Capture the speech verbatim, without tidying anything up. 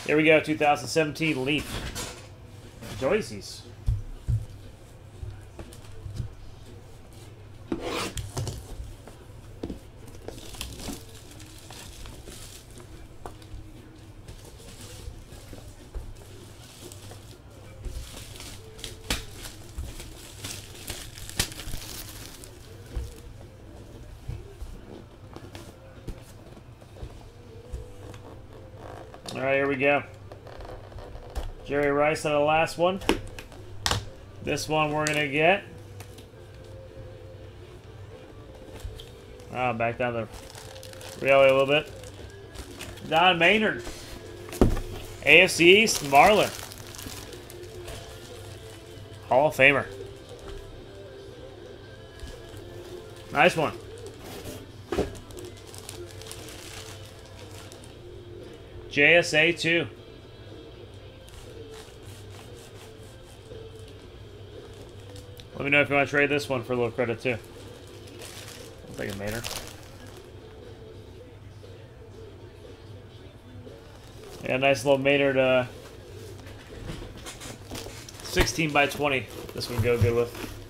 Here we go, two thousand seventeen Leaf. Joyce's. All right, here we go. Jerry Rice on the last one. This one we're gonna get. Ah, back down the reality a little bit. Don Maynard. A F C East, Marlin. Hall of Famer. Nice one. J S A two. Let me know if you want to trade this one for a little credit too. I'll take a Maynard. Yeah, nice little Maynard uh, sixteen by twenty. This would go good with.